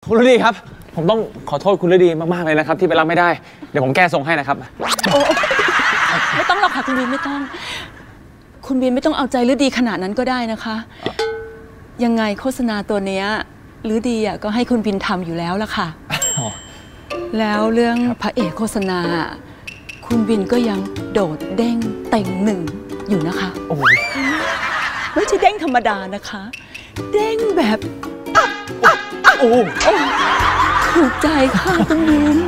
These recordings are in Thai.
คุณฤดีครับผมต้องขอโทษคุณฤดีมากๆเลยนะครับที่ไปรับไม่ได้เดี๋ยวผมแก้ทรงให้นะครับโอ้ไม่ต้องหรอกค่ะคุณวินไม่ต้องคุณวินไม่ต้องเอาใจฤดีขนาดนั้นก็ได้นะคะยังไงโฆษณาตัวเนี้ยฤดีก็ให้คุณวินทำอยู่แล้วล่ะค่ะแล้วเรื่องพระเอกโฆษณาคุณวินก็ยังโดดเด้งเต่งหนึ่งอยู่นะคะโอ้ไม่ใช่เด้งธรรมดานะคะเด้งแบบโอ้ถูกใจค่ะคุณวิน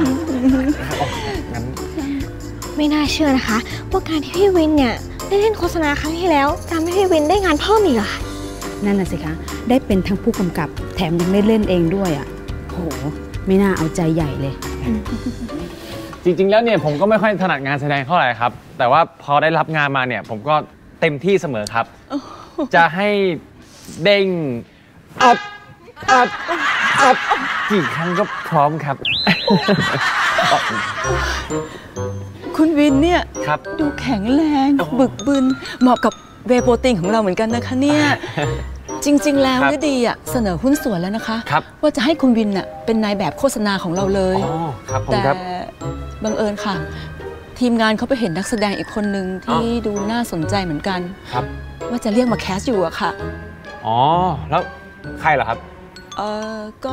ไม่น่าเชื่อนะคะว่าการที่พี่วินเนี่ยได้เล่นโฆษณาครั้งที่แล้วทำให้พี่วินได้งานเพิ่มอีกอะนั่นน่ะสิคะได้เป็นทั้งผู้กำกับแถมยังได้เล่นเองด้วยอ่ะโหไม่น่าเอาใจใหญ่เลยจริงๆแล้วเนี่ยผมก็ไม่ค่อยถนัดงานแสดงเท่าไหร่ครับแต่ว่าพอได้รับงานมาเนี่ยผมก็เต็มที่เสมอครับจะให้เด้งอัพกี่ครั้งก็พร้อมครับคุณวินเนี่ยดูแข็งแรงบึกบึนเหมาะกับเวย์โปรตีนของเราเหมือนกันนะคะเนี่ยจริงๆแล้วฤดีเสนอหุ้นส่วนแล้วนะคะว่าจะให้คุณวินเป็นนายแบบโฆษณาของเราเลยแต่บังเอิญค่ะทีมงานเขาไปเห็นนักแสดงอีกคนนึงที่ดูน่าสนใจเหมือนกันว่าจะเรียกมาแคสอยู่อะค่ะอ๋อแล้วใครเหรอครับก็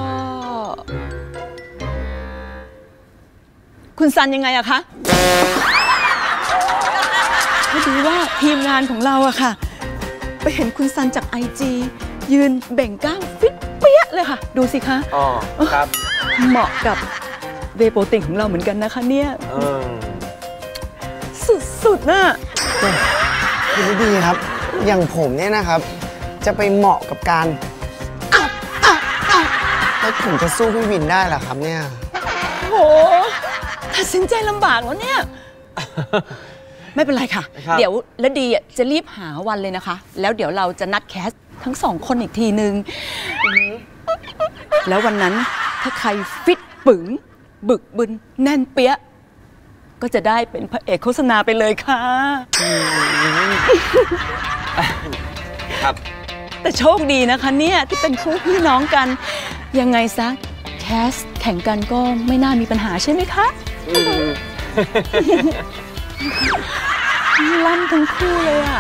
คุณซันยังไงอะคะพอดีว่าทีมงานของเราอะค่ะไปเห็นคุณซันจาก IG ยืนเบ่งกล้ามฟิตเปี้ยเลยค่ะดูสิคะอ๋อครับเหมาะกับเวย์โปรตีนของเราเหมือนกันนะคะเนี่ยสุดๆน่ะคุณดีครับอย่างผมเนี่ยนะครับจะไปเหมาะกับการแล้วผมจะสู้พี่วินได้หรอครับเนี่ยโหตัดสินใจลำบากแล้วเนี่ยไม่เป็นไรค่ะเดี๋ยวฤดีจะรีบหาวันเลยนะคะแล้วเดี๋ยวเราจะนัดแคสทั้ง2 คนอีกทีนึงแล้ววันนั้นถ้าใครฟิตปึ๋งบึกบึนแน่นเปี้ยก็จะได้เป็นพระเอกโฆษณาไปเลยค่ะครับแต่โชคดีนะคะเนี่ยที่เป็นคู่พี่น้องกันยังไงซะแคสแข่งกันก็ไม่น่ามีปัญหาใช่ไหมคะลั่นทั้งคู่เลยอ่ะ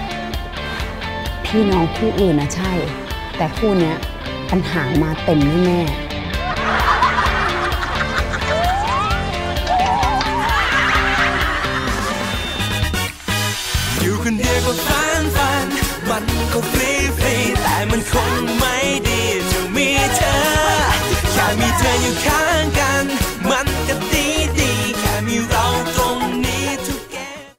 พี่น้องคู่อื่นนะใช่แต่คู่เนี้ยปัญหามาเต็มแน่อยู่คนเดียวก็ฝันมันก็ฟรีแต่มันคงไม่ดีจะมีเธอแค่มีเธออยู่ข้างกัน